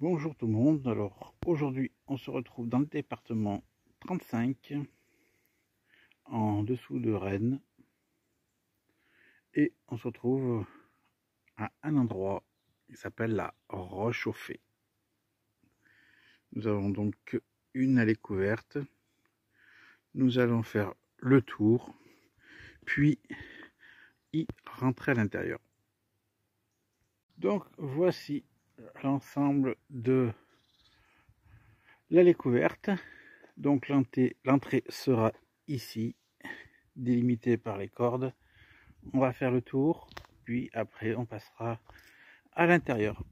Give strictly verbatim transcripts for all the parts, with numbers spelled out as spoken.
Bonjour tout le monde, alors aujourd'hui on se retrouve dans le département trente-cinq, en dessous de Rennes, et on se retrouve à un endroit qui s'appelle la Roche-au-Fée. Nous avons donc une allée couverte, nous allons faire le tour, puis y rentrer à l'intérieur. Donc voici l'ensemble de l'allée couverte. Donc l'entrée sera ici, délimitée par les cordes. On va faire le tour, puis après on passera à l'intérieur.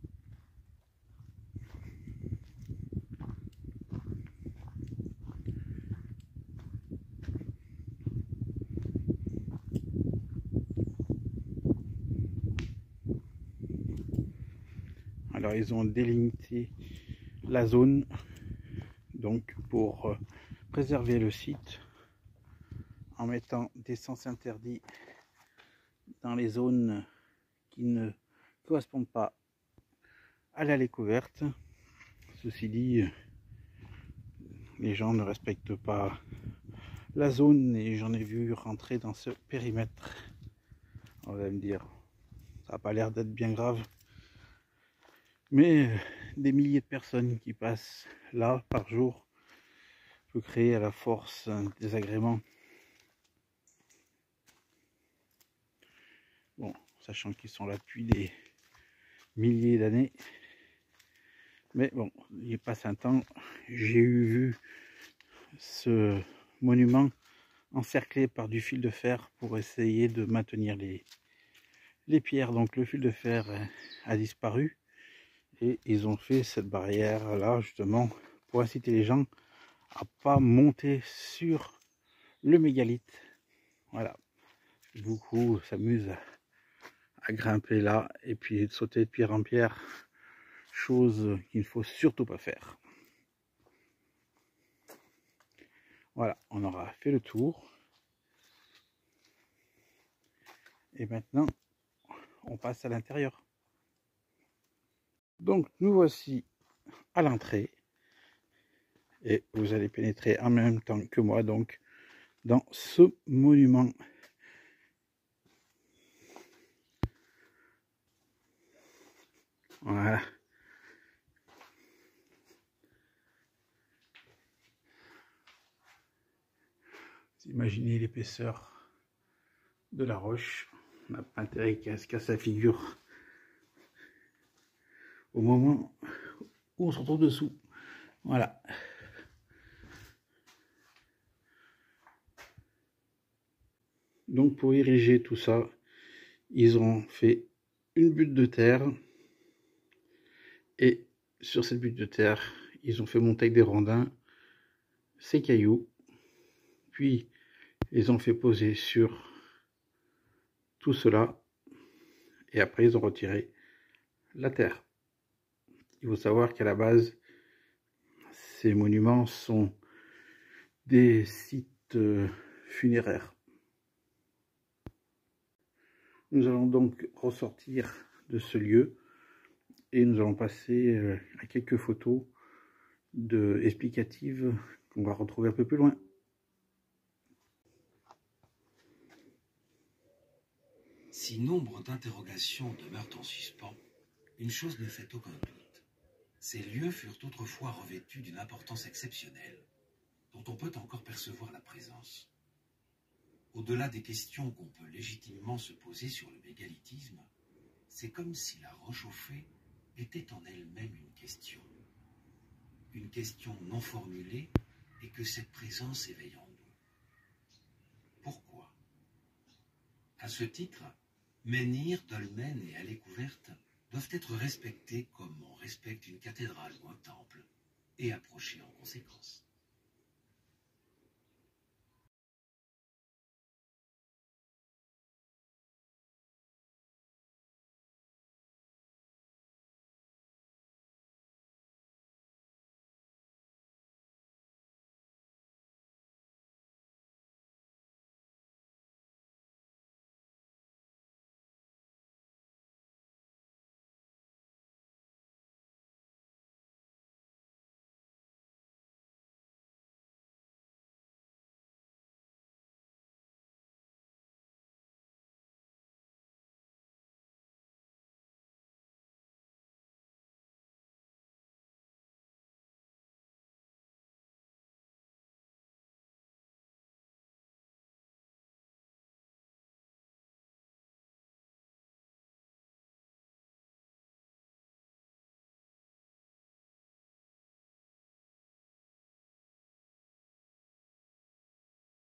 Alors ils ont délimité la zone donc pour euh, préserver le site en mettant des sens interdits dans les zones qui ne correspondent pas à l'allée couverte. Ceci dit, les gens ne respectent pas la zone et j'en ai vu rentrer dans ce périmètre. On va me dire, ça n'a pas l'air d'être bien grave, mais des milliers de personnes qui passent là par jour peut créer à la force un désagrément. Bon, sachant qu'ils sont là depuis des milliers d'années, mais bon, il passe un temps, j'ai eu vu ce monument encerclé par du fil de fer pour essayer de maintenir les, les pierres. Donc le fil de fer a disparu et ils ont fait cette barrière là justement pour inciter les gens à pas monter sur le mégalithe. Voilà, beaucoup s'amusent à, à grimper là et puis de sauter de pierre en pierre, chose qu'il ne faut surtout pas faire. Voilà, on aura fait le tour. Et maintenant, on passe à l'intérieur. Donc, nous voici à l'entrée. Et vous allez pénétrer en même temps que moi, donc, dans ce monument. Voilà. Imaginez l'épaisseur de la roche. On n'a pas intérêt qu'à se casser la figure au moment où on se retrouve dessous. Voilà. Donc pour ériger tout ça, ils ont fait une butte de terre. Et sur cette butte de terre, ils ont fait monter avec des rondins ces cailloux. Puis ils ont fait poser sur tout cela. Et après ils ont retiré la terre. Il faut savoir qu'à la base, ces monuments sont des sites funéraires. Nous allons donc ressortir de ce lieu et nous allons passer à quelques photos de explicatives qu'on va retrouver un peu plus loin. Si nombre d'interrogations demeurent en suspens, une chose ne fait aucun doute. Ces lieux furent autrefois revêtus d'une importance exceptionnelle, dont on peut encore percevoir la présence. Au-delà des questions qu'on peut légitimement se poser sur le mégalithisme, c'est comme si la Roche-au-Fée était en elle-même une question. Une question non formulée et que cette présence éveille en nous. Pourquoi? À ce titre, menhir, dolmen et allées couvertes doivent être respectés comme on respecte une cathédrale ou un temple, et approchés en conséquence.